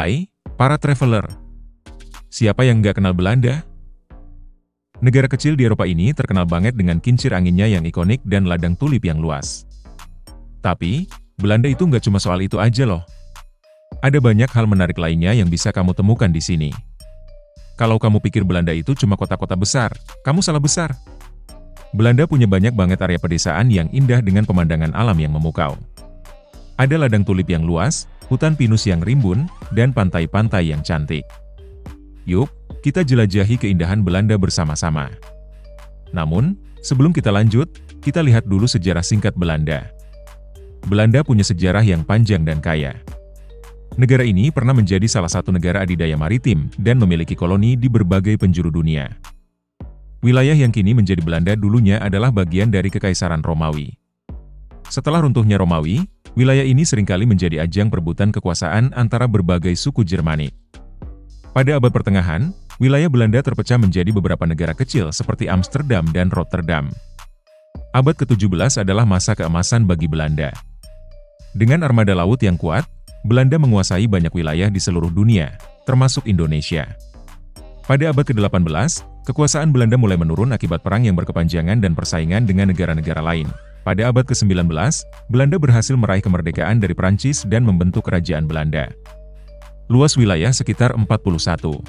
Hai, para traveler. Siapa yang nggak kenal Belanda? Negara kecil di Eropa ini terkenal banget dengan kincir anginnya yang ikonik dan ladang tulip yang luas. Tapi, Belanda itu nggak cuma soal itu aja loh. Ada banyak hal menarik lainnya yang bisa kamu temukan di sini. Kalau kamu pikir Belanda itu cuma kota-kota besar, kamu salah besar. Belanda punya banyak banget area pedesaan yang indah dengan pemandangan alam yang memukau. Ada ladang tulip yang luas, hutan pinus yang rimbun, dan pantai-pantai yang cantik. Yuk, kita jelajahi keindahan Belanda bersama-sama. Namun, sebelum kita lanjut, kita lihat dulu sejarah singkat Belanda. Belanda punya sejarah yang panjang dan kaya. Negara ini pernah menjadi salah satu negara adidaya maritim dan memiliki koloni di berbagai penjuru dunia. Wilayah yang kini menjadi Belanda dulunya adalah bagian dari Kekaisaran Romawi. Setelah runtuhnya Romawi, wilayah ini seringkali menjadi ajang perebutan kekuasaan antara berbagai suku Jermanik. Pada abad pertengahan, wilayah Belanda terpecah menjadi beberapa negara kecil seperti Amsterdam dan Rotterdam. Abad ke-17 adalah masa keemasan bagi Belanda. Dengan armada laut yang kuat, Belanda menguasai banyak wilayah di seluruh dunia, termasuk Indonesia. Pada abad ke-18, kekuasaan Belanda mulai menurun akibat perang yang berkepanjangan dan persaingan dengan negara-negara lain. Pada abad ke-19, Belanda berhasil meraih kemerdekaan dari Prancis dan membentuk Kerajaan Belanda. Luas wilayah sekitar 41,545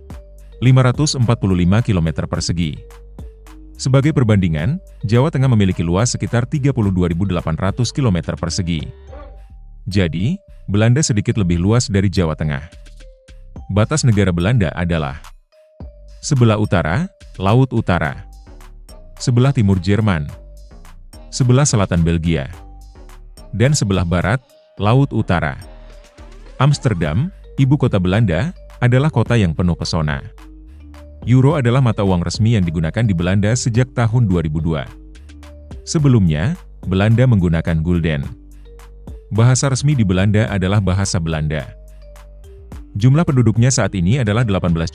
km persegi. Sebagai perbandingan, Jawa Tengah memiliki luas sekitar 32.800 km persegi. Jadi, Belanda sedikit lebih luas dari Jawa Tengah. Batas negara Belanda adalah sebelah utara, Laut Utara. Sebelah timur Jerman. Sebelah selatan Belgia. Dan sebelah barat, Laut Utara. Amsterdam, ibu kota Belanda, adalah kota yang penuh pesona. Euro adalah mata uang resmi yang digunakan di Belanda sejak tahun 2002. Sebelumnya, Belanda menggunakan gulden. Bahasa resmi di Belanda adalah bahasa Belanda. Jumlah penduduknya saat ini adalah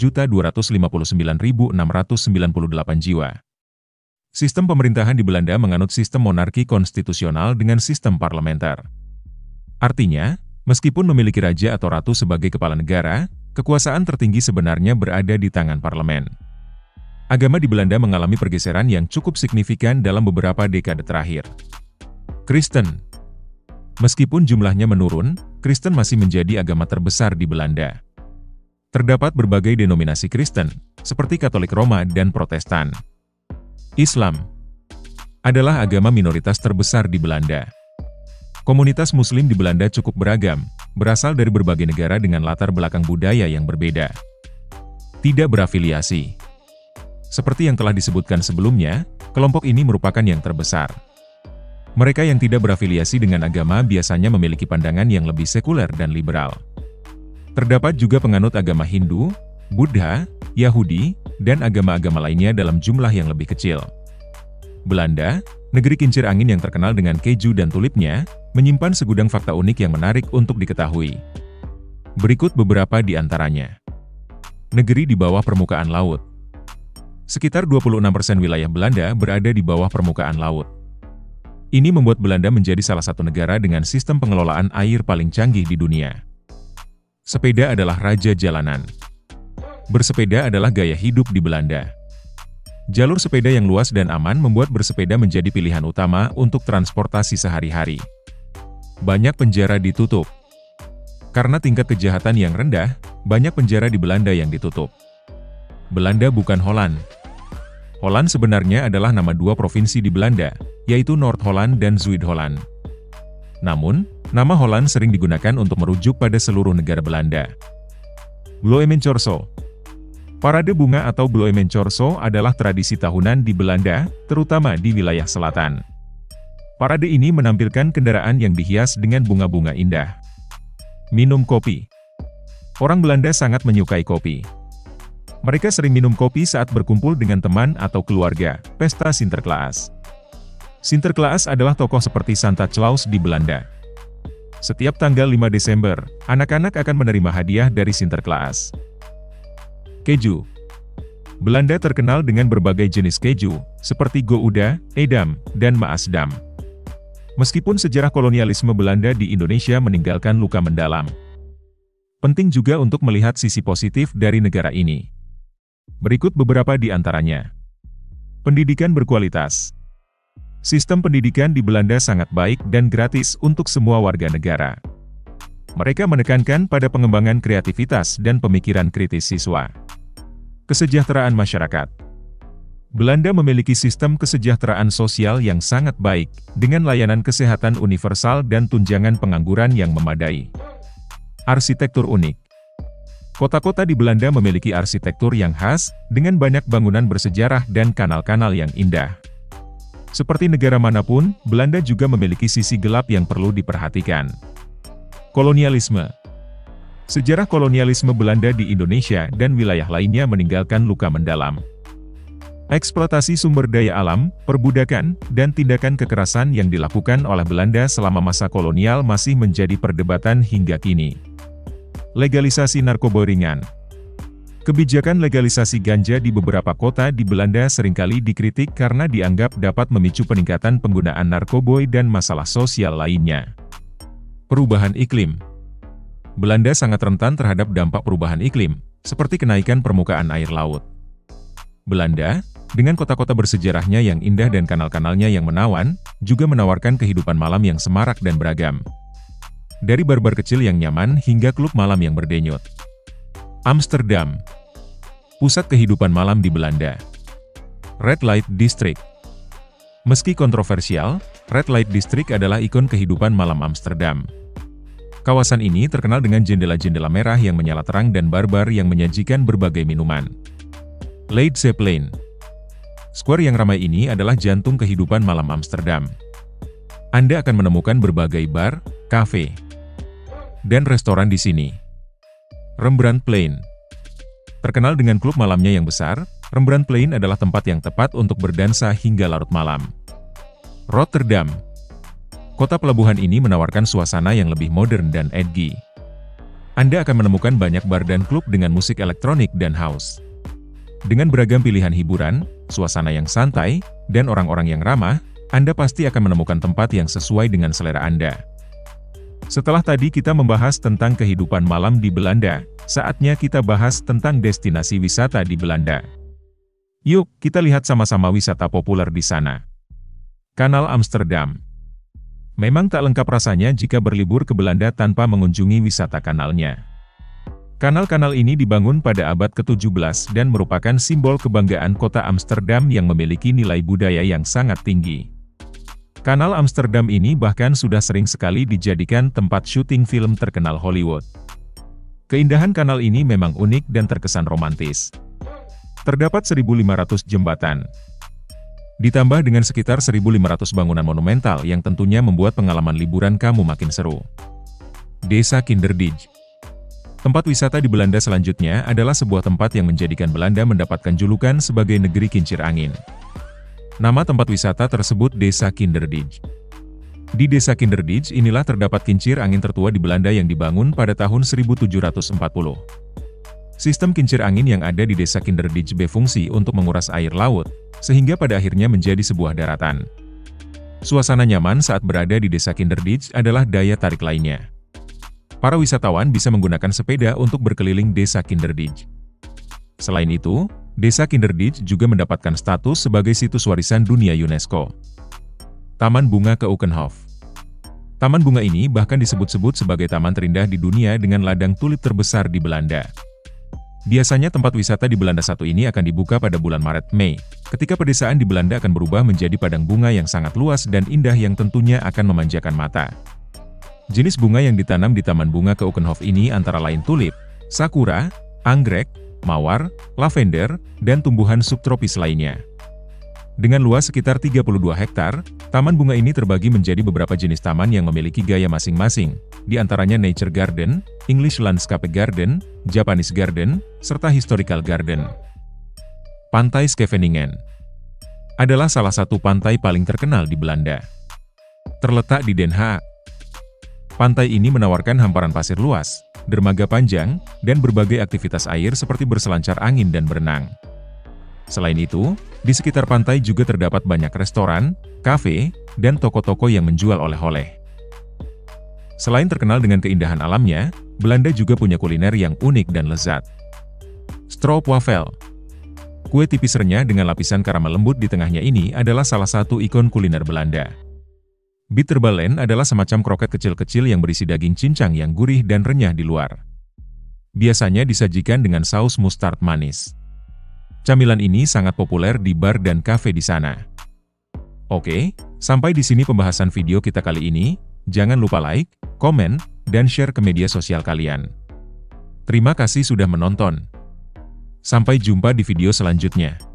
18.259.698 jiwa. Sistem pemerintahan di Belanda menganut sistem monarki konstitusional dengan sistem parlementer. Artinya, meskipun memiliki raja atau ratu sebagai kepala negara, kekuasaan tertinggi sebenarnya berada di tangan parlemen. Agama di Belanda mengalami pergeseran yang cukup signifikan dalam beberapa dekade terakhir. Kristen. Meskipun jumlahnya menurun, Kristen masih menjadi agama terbesar di Belanda. Terdapat berbagai denominasi Kristen, seperti Katolik Roma dan Protestan. Islam adalah agama minoritas terbesar di Belanda. Komunitas Muslim di Belanda cukup beragam, berasal dari berbagai negara dengan latar belakang budaya yang berbeda. Tidak berafiliasi. Seperti yang telah disebutkan sebelumnya, kelompok ini merupakan yang terbesar. Mereka yang tidak berafiliasi dengan agama biasanya memiliki pandangan yang lebih sekuler dan liberal. Terdapat juga penganut agama Hindu, Buddha, Yahudi, dan agama-agama lainnya dalam jumlah yang lebih kecil. Belanda, negeri kincir angin yang terkenal dengan keju dan tulipnya, menyimpan segudang fakta unik yang menarik untuk diketahui. Berikut beberapa di antaranya. Negeri di bawah permukaan laut. Sekitar 26% wilayah Belanda berada di bawah permukaan laut. Ini membuat Belanda menjadi salah satu negara dengan sistem pengelolaan air paling canggih di dunia. Sepeda adalah raja jalanan. Bersepeda adalah gaya hidup di Belanda. Jalur sepeda yang luas dan aman membuat bersepeda menjadi pilihan utama untuk transportasi sehari-hari. Banyak penjara ditutup. Karena tingkat kejahatan yang rendah, banyak penjara di Belanda yang ditutup. Belanda bukan Holland. Holland sebenarnya adalah nama dua provinsi di Belanda, yaitu Noord-Holland dan Zuid-Holland. Namun, nama Holland sering digunakan untuk merujuk pada seluruh negara Belanda. Bloemencorso. Parade bunga atau Bloemencorso adalah tradisi tahunan di Belanda, terutama di wilayah selatan. Parade ini menampilkan kendaraan yang dihias dengan bunga-bunga indah. Minum kopi. Orang Belanda sangat menyukai kopi. Mereka sering minum kopi saat berkumpul dengan teman atau keluarga, pesta Sinterklaas. Sinterklaas adalah tokoh seperti Santa Claus di Belanda. Setiap tanggal 5 Desember, anak-anak akan menerima hadiah dari Sinterklaas. Keju. Belanda terkenal dengan berbagai jenis keju, seperti Gouda, Edam, dan Maasdam. Meskipun sejarah kolonialisme Belanda di Indonesia meninggalkan luka mendalam, Penting juga untuk melihat sisi positif dari negara ini. Berikut beberapa di antaranya. Pendidikan berkualitas. Sistem pendidikan di Belanda sangat baik dan gratis untuk semua warga negara. Mereka menekankan pada pengembangan kreativitas dan pemikiran kritis siswa. Kesejahteraan masyarakat. Belanda memiliki sistem kesejahteraan sosial yang sangat baik, dengan layanan kesehatan universal dan tunjangan pengangguran yang memadai. Arsitektur unik. Kota-kota di Belanda memiliki arsitektur yang khas, dengan banyak bangunan bersejarah dan kanal-kanal yang indah. Seperti negara manapun, Belanda juga memiliki sisi gelap yang perlu diperhatikan. Kolonialisme. Sejarah kolonialisme Belanda di Indonesia dan wilayah lainnya meninggalkan luka mendalam. Eksploitasi sumber daya alam, perbudakan, dan tindakan kekerasan yang dilakukan oleh Belanda selama masa kolonial masih menjadi perdebatan hingga kini. Legalisasi narkoba ringan. Kebijakan legalisasi ganja di beberapa kota di Belanda seringkali dikritik karena dianggap dapat memicu peningkatan penggunaan narkoba dan masalah sosial lainnya. Perubahan iklim. Belanda sangat rentan terhadap dampak perubahan iklim, seperti kenaikan permukaan air laut. Belanda, dengan kota-kota bersejarahnya yang indah dan kanal-kanalnya yang menawan, juga menawarkan kehidupan malam yang semarak dan beragam. Dari bar-bar kecil yang nyaman hingga klub malam yang berdenyut. Amsterdam. Pusat kehidupan malam di Belanda. Red Light District. Meski kontroversial, Red Light District adalah ikon kehidupan malam Amsterdam. Kawasan ini terkenal dengan jendela-jendela merah yang menyala terang dan bar-bar yang menyajikan berbagai minuman. Leid Zeppelin. Square yang ramai ini adalah jantung kehidupan malam Amsterdam. Anda akan menemukan berbagai bar, kafe, dan restoran di sini. Rembrandtplein. Terkenal dengan klub malamnya yang besar, Rembrandtplein adalah tempat yang tepat untuk berdansa hingga larut malam. Rotterdam. Kota pelabuhan ini menawarkan suasana yang lebih modern dan edgy. Anda akan menemukan banyak bar dan klub dengan musik elektronik dan house. Dengan beragam pilihan hiburan, suasana yang santai, dan orang-orang yang ramah, Anda pasti akan menemukan tempat yang sesuai dengan selera Anda. Setelah tadi kita membahas tentang kehidupan malam di Belanda, saatnya kita bahas tentang destinasi wisata di Belanda. Yuk, kita lihat sama-sama wisata populer di sana. Kanal Amsterdam. Memang tak lengkap rasanya jika berlibur ke Belanda tanpa mengunjungi wisata kanalnya. Kanal-kanal ini dibangun pada abad ke-17 dan merupakan simbol kebanggaan kota Amsterdam yang memiliki nilai budaya yang sangat tinggi. Kanal Amsterdam ini bahkan sudah sering sekali dijadikan tempat syuting film terkenal Hollywood. Keindahan kanal ini memang unik dan terkesan romantis. Terdapat 1.500 jembatan. Ditambah dengan sekitar 1.500 bangunan monumental yang tentunya membuat pengalaman liburan kamu makin seru. Desa Kinderdijk. Tempat wisata di Belanda selanjutnya adalah sebuah tempat yang menjadikan Belanda mendapatkan julukan sebagai negeri kincir angin. Nama tempat wisata tersebut Desa Kinderdijk. Di Desa Kinderdijk inilah terdapat kincir angin tertua di Belanda yang dibangun pada tahun 1740. Sistem kincir angin yang ada di Desa Kinderdijk berfungsi untuk menguras air laut, sehingga pada akhirnya menjadi sebuah daratan. Suasana nyaman saat berada di Desa Kinderdijk adalah daya tarik lainnya. Para wisatawan bisa menggunakan sepeda untuk berkeliling Desa Kinderdijk. Selain itu, Desa Kinderdijk juga mendapatkan status sebagai situs warisan dunia UNESCO. Taman Bunga Keukenhof. Taman bunga ini bahkan disebut-sebut sebagai taman terindah di dunia dengan ladang tulip terbesar di Belanda. Biasanya tempat wisata di Belanda satu ini akan dibuka pada bulan Maret-Mei, ketika pedesaan di Belanda akan berubah menjadi padang bunga yang sangat luas dan indah yang tentunya akan memanjakan mata. Jenis bunga yang ditanam di Taman Bunga Keukenhof ini antara lain tulip, sakura, anggrek, mawar, lavender, dan tumbuhan subtropis lainnya. Dengan luas sekitar 32 hektar, taman bunga ini terbagi menjadi beberapa jenis taman yang memiliki gaya masing-masing, di antaranya Nature Garden, English Landscape Garden, Japanese Garden, serta Historical Garden. Pantai Scheveningen adalah salah satu pantai paling terkenal di Belanda. Terletak di Den Haag. Pantai ini menawarkan hamparan pasir luas, dermaga panjang, dan berbagai aktivitas air seperti berselancar angin dan berenang. Selain itu, di sekitar pantai juga terdapat banyak restoran, kafe, dan toko-toko yang menjual oleh-oleh. Selain terkenal dengan keindahan alamnya, Belanda juga punya kuliner yang unik dan lezat. Stroopwafel. Kue tipis renyah dengan lapisan karamel lembut di tengahnya ini adalah salah satu ikon kuliner Belanda. Bitterballen adalah semacam kroket kecil-kecil yang berisi daging cincang yang gurih dan renyah di luar. Biasanya disajikan dengan saus mustard manis. Camilan ini sangat populer di bar dan kafe di sana. Oke, sampai di sini pembahasan video kita kali ini. Jangan lupa like, komen, dan share ke media sosial kalian. Terima kasih sudah menonton. Sampai jumpa di video selanjutnya.